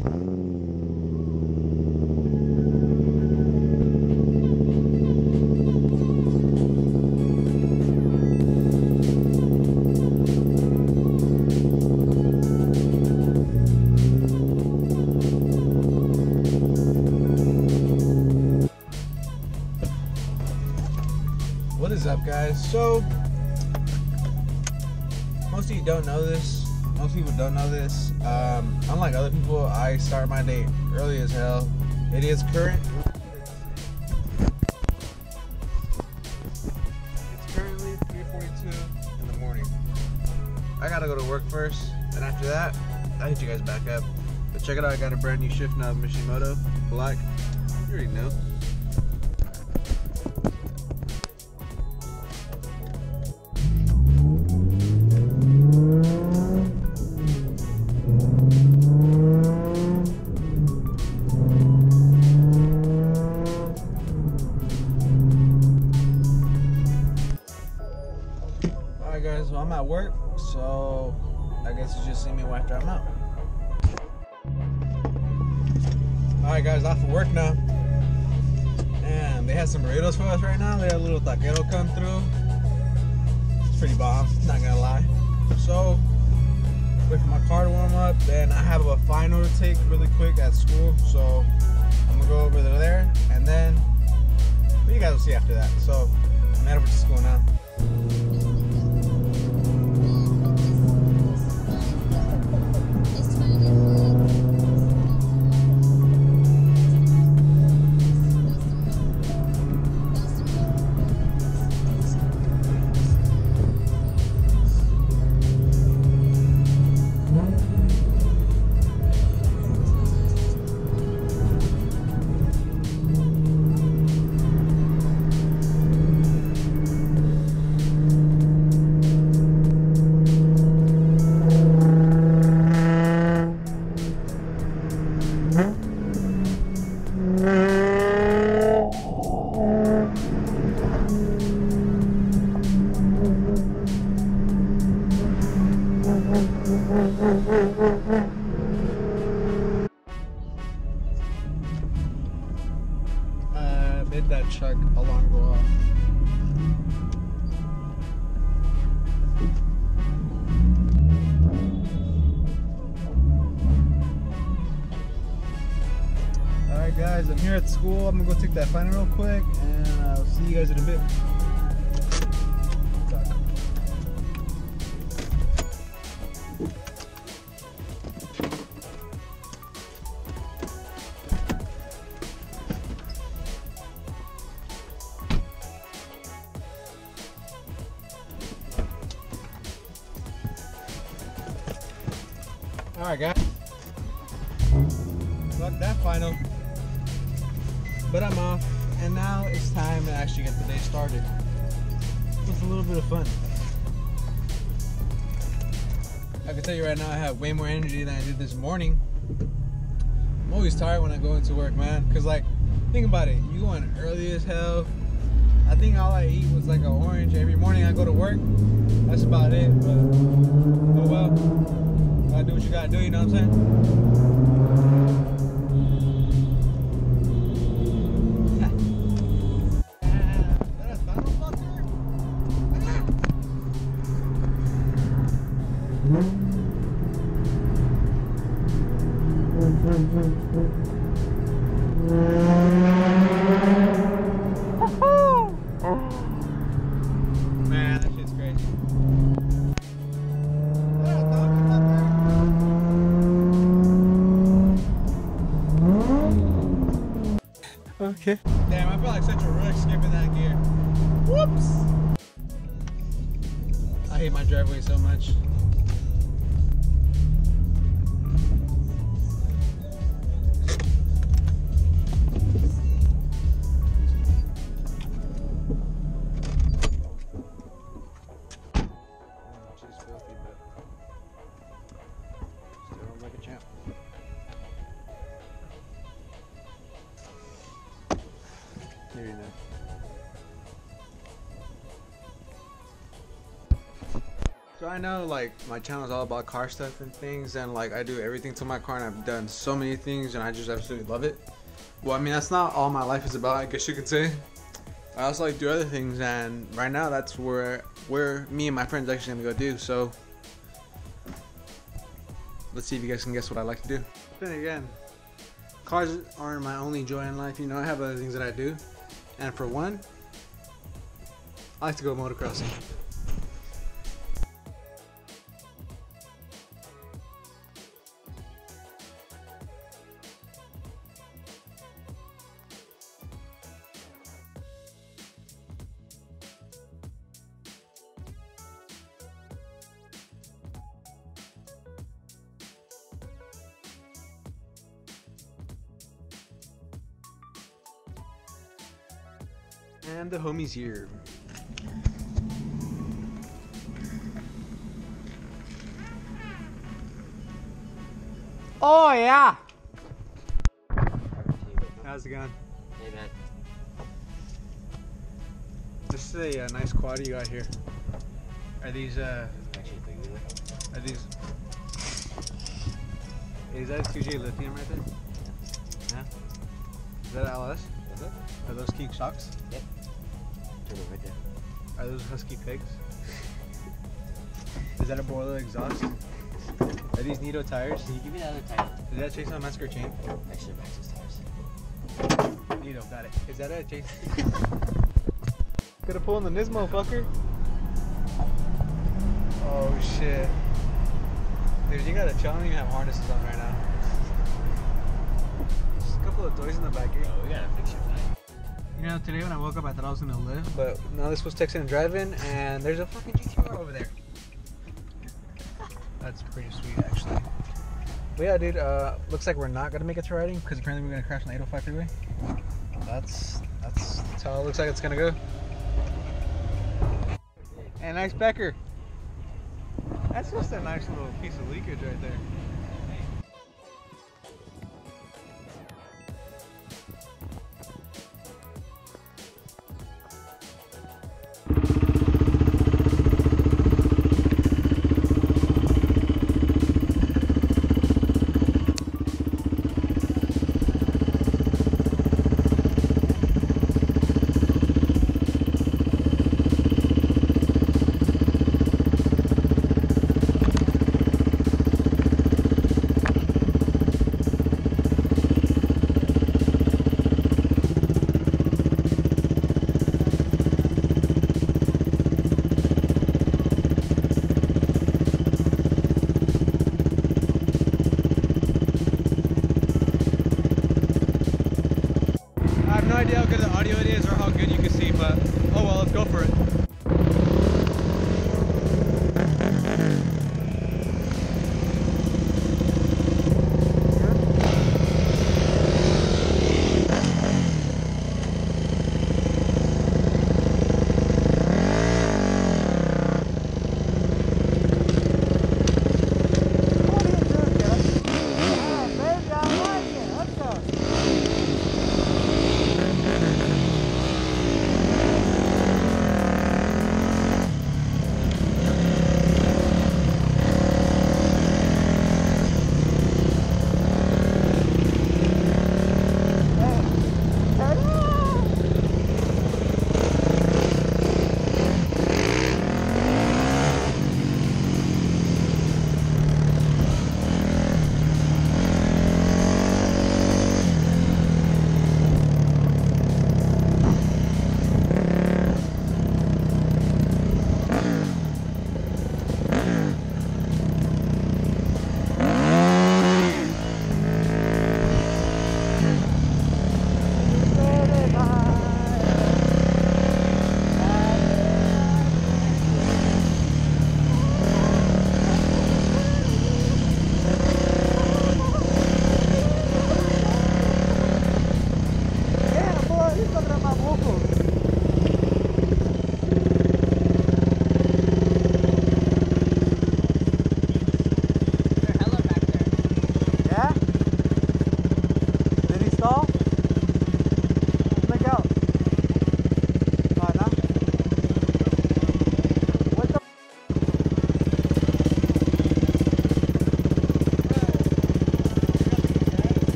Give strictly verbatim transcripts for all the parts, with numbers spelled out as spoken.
What is up, guys? So most of you don't know this. Most people don't know this. Um, unlike other people, I start my day early as hell. It is current. It's currently three forty-two in the morning. I gotta go to work first, and after that, I'll hit you guys back up. But check it out, I got a brand new shift knob Mishimoto Black. You already know. Alright guys, well I'm at work, so I guess you just see me after I'm out. Alright guys, off of work now. And they had some burritos for us right now. They had a little taquero come through. It's pretty bomb, not gonna lie. So, wait for my car to warm up. Then I have a final to take really quick at school. So, I'm gonna go over there. And then, you guys will see after that. So, I'm headed over to school now. Uh, made that truck alarm go off. Alright guys, I'm here at school. I'm gonna go take that final real quick, and I'll see you guys in a bit. Alright guys, fuck that final, but I'm off, and now it's time to actually get the day started with a little bit of fun. I can tell you right now, I have way more energy than I did this morning. I'm always tired when I go into work, man, because like, think about it, you going early as hell. I think all I eat was like an orange every morning I go to work. That's about it, but oh well. Gotta do what you gotta do, you know what I'm saying? Man, that shit's crazy. Okay. Damn, I feel like such a rush skipping that gear. Whoops! I hate my driveway so much. She's filthy, but still like a champ. Here you go. So I know like my channel is all about car stuff and things, and like I do everything to my car, and I've done so many things, and I just absolutely love it. Well, I mean, that's not all my life is about, I guess you could say. I also like to do other things, and right now that's where where me and my friends are actually gonna go do. So let's see if you guys can guess what I like to do. Then again, cars aren't my only joy in life. You know, I have other things that I do, and for one, I like to go motocrossing. And the homie's here. Oh yeah! How's it going? Hey man. This is a, uh nice quad you got here. Are these uh? Actually, three wheeler. Are these? Is that two J lithium right there? Yeah. Is that L S? Is it? Are those Keek shocks? Yep. Turbo right there. Are those Husky pigs? Is that a boiler exhaust? Are these Nito tires? Can you give me the other tire? Is that a Chainsaw Massacre chain? Extra Maxxis tires. Nito, got it. Is that a chain? Gotta pull in the Nismo, fucker. Oh shit. Dude, you gotta chill. I don't even have harnesses on right now. Just a couple of toys in the back here. Oh, we gotta fix your flag. You know, today when I woke up, I thought I was gonna live, but now this was texting and driving, and there's a fucking G T R over there. That's pretty sweet, actually. But yeah, dude, uh, looks like we're not gonna make it to riding because apparently we're gonna crash on the eight oh five freeway. That's that's that's how it looks like it's gonna go. And nice Becker. That's just a nice little piece of leakage right there. I have no idea how good the audio it is or how good you can see, but oh well, let's go for it.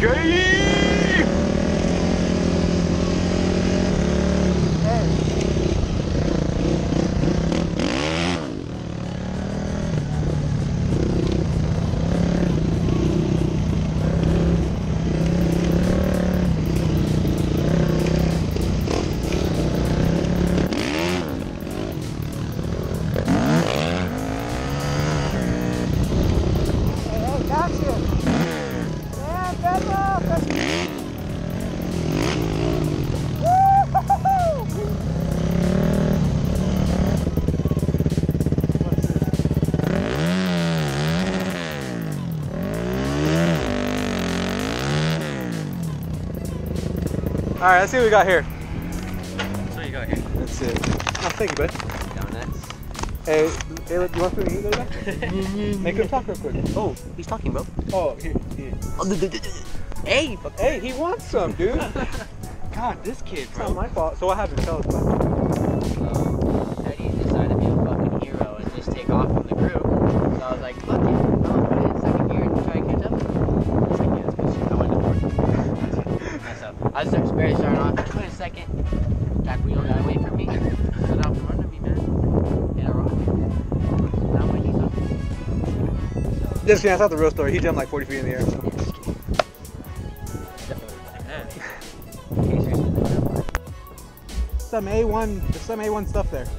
All right, let's see what we got here. That's what you got here. That's it. Oh, thank you, bud. Donuts. Hey, hey, look, you want something to eat later? Make him talk real quick. Oh, he's talking, bro. Oh, here, here. Hey, fuck. Hey, he wants some, dude. God, this kid, It's bro. not my fault. So what happened? Tell us about it. So, Eddie decided to be a fucking hero and just take off from the group. So I was like, fuck it. I'll put it in second gear and try to catch up. He's like, yeah, that's good. I went to fourth. Mess up. I was just barely starting off. Put it in second. Jack wheel got away from me. Stood out from under me, man. Hit a rock. Now I'm waiting something. So, Just kidding, that's not the real story. He jumped like forty feet in the air. So. definitely like that. Okay, seriously, like that. Some A one, there's some A one stuff there.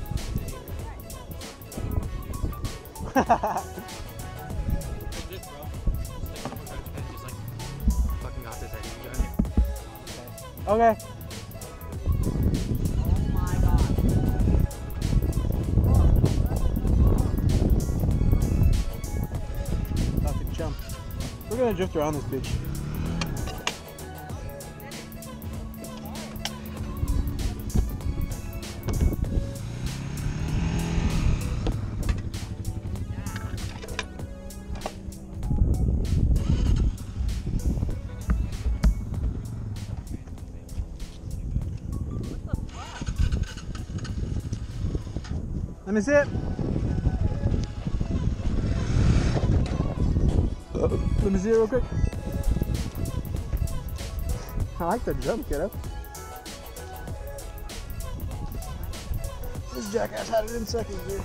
Okay. Oh my god. About to jump. We're gonna drift around this bitch. Let me see it. Let me see it real quick. I like the jump, kiddo. This jackass had it in second gear.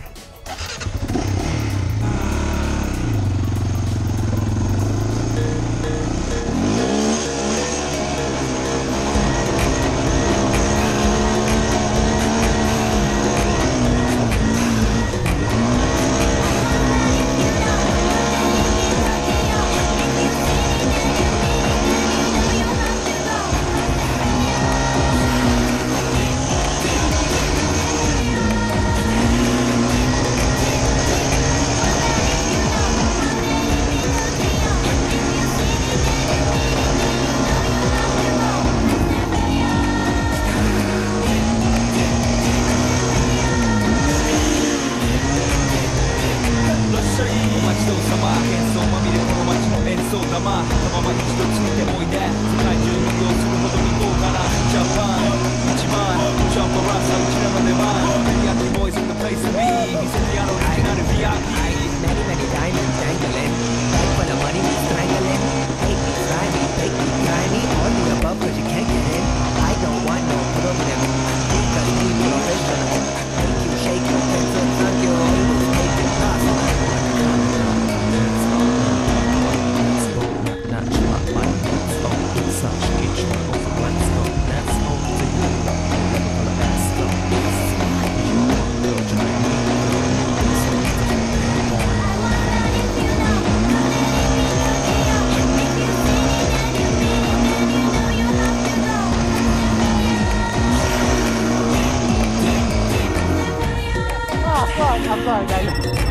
I'm sorry, guys.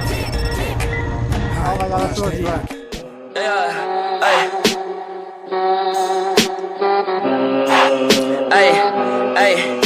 Oh my god, that's so much. Yeah, hey. Hey, hey.